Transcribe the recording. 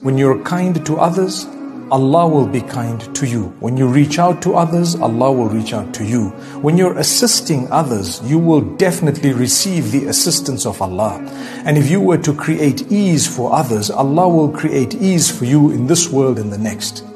When you're kind to others, Allah will be kind to you. When you reach out to others, Allah will reach out to you. When you're assisting others, you will definitely receive the assistance of Allah. And if you were to create ease for others, Allah will create ease for you in this world and the next.